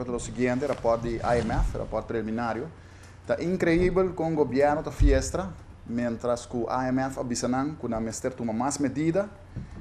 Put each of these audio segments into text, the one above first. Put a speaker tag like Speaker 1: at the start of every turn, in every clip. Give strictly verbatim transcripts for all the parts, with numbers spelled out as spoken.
Speaker 1: trata do seguinte, rapport de I M F, rapport preliminario. Está incrível com o governo da fiesta, mientras que o I M F abisanan que na mester toma mais medida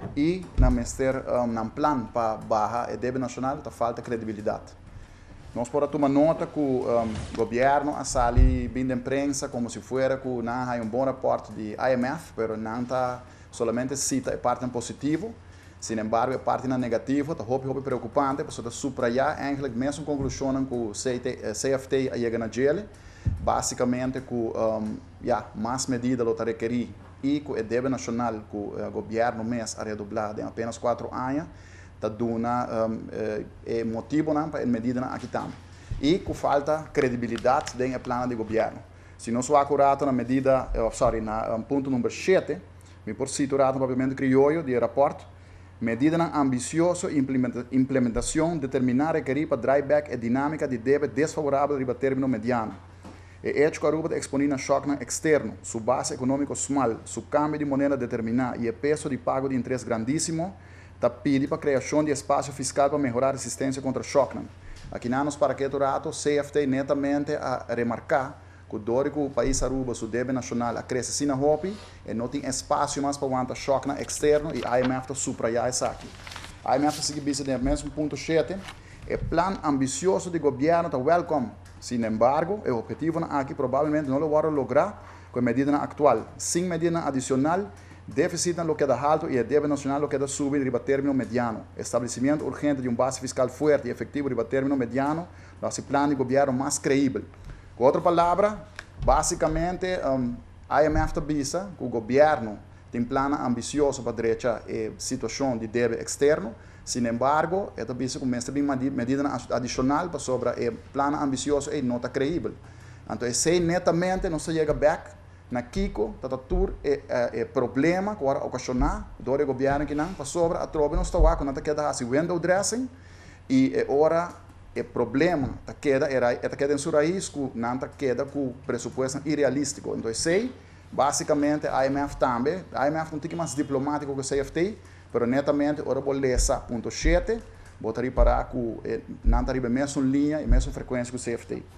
Speaker 1: e na mester um, na plan para barra e débito nacional tá falta credibilidade. Nós podemos tomar nota que o um, governo a sali bem de imprensa como se fosse que não há um bom rapport de I M F, mas não está solamente cita a parte positivo. Sin embargo, a parte negativa está muito preocupante, porque está subrayar eigenlijk mesmo conclusão que o C F T chega na gel, basicamente que um, ja, mais medidas lo requerir e que o débito nacional que o governo mês a redoblar em apenas quatro anos, está dando um, é motivo para a medida aqui também. E que falta credibilidade dentro do plano de governo. Se não sou acurado na medida, uh, sorry, na um, ponto número sete, me por situar no papiamento criollo de rapport, medida ambiciosa implementação determinar requerir para drawback e dinâmica de débito desfavorável para término mediano. E hecho que a ruba exponer a choque externo, su base econômico small, su câmbio de moneda determinar e o peso de pago de interesse grandíssimo, está pedindo para a criação de espaço fiscal para melhorar a resistência contra choque. Aqui não nos para que o C F T netamente a remarcar que o dórico o país Aruba, o débito nacional, a cresce assim na roupa e não tem espaço mais para aguentar choque externo e a I M F está supraiar isso aqui. A I M F segue bisa no mesmo ponto sete, o plano ambicioso do governo está welcome. Sin embargo, o objetivo aqui provavelmente não lo vai lograr com a medida atual. Sem medida adicional, déficit no que é alto e o débito nacional no que é subir riba término mediano. Estabelecimento urgente de um base fiscal forte e efetivo riba término mediano, nosso plano de governo mais creível. Com outra palavra, basicamente, um, a I M F está visa que o governo tem plano ambicioso para a direita e situação de débito externo. Sin embargo, está visa que começa a ter medida adicional para sobre o plano ambicioso e não está creível. Então, se netamente não se chega back na Kiko, está tur é problema que vai ocasionar do governo que não para sobre a tropa não está lá quando está queda assim window dressing e é hora o problema está queda era está queda em sua raiz que não está queda com pressuposto irrealístico. Então, sei basicamente a I M F também, a I M F não tem mais diplomático que o C F T, mas netamente ora vou ler ponto sete, vou reparar que não está a mesma linha e mesma frequência que o C F T.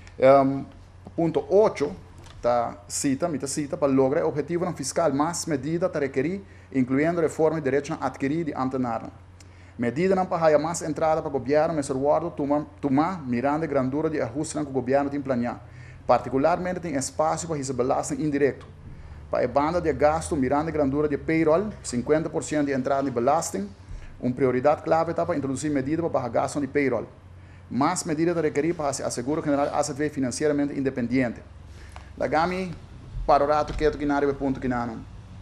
Speaker 1: Um, ponto oito tá cita, me cita para lograr o objetivo fiscal mais medida para requerir, incluindo reforma de direito a adquirir de antenar. Medida não para mais entrada para o governo, mas o guardo tomar mirando a grandura de ajuste que o governo tem planeado. Particularmente tem espaço para esse belasting indireto. Para a banda de gasto, mirando a grandura de payroll, cinquenta por cento de entrada de belasting, uma prioridade clave está para introduzir medidas para gasto de payroll. Mais medidas para requerir para a Seguro General A C V financeiramente independente. La Gami, para o rato que é que não ponto que não.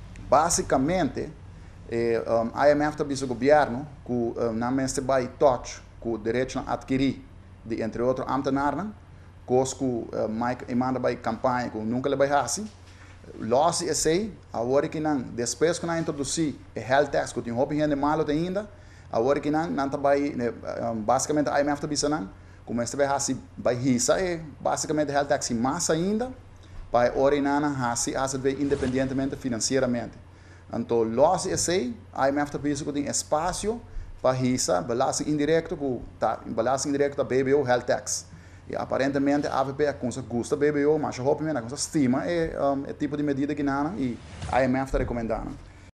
Speaker 1: Basicamente, eh, um, a I M F está dizendo ao governo que um, não se vai touch com o direito a adquirir, de, entre outros, antenar, coisa que uh, Mike manda para a campanha, que nunca le vai fazer. Loss é sei, agora que não, depois que não introduzir o health tax, que tem roupa de malo ainda, agora que não, não vai, um, basicamente a I M F está dizendo, como este vai fazer, vai risar, é basicamente o health tax mais ainda, para orinar assim, assim independentemente financeiramente. Então, loss é sei, a I M F está dizendo que tem espaço para risar, balanço indireto, que tá, balanço indireto da B B O health tax. E aparentemente a AVP a coisa gosta B B O, mas a roupa a coisa estima é um, é tipo de medida que não e a I M F está recomendando.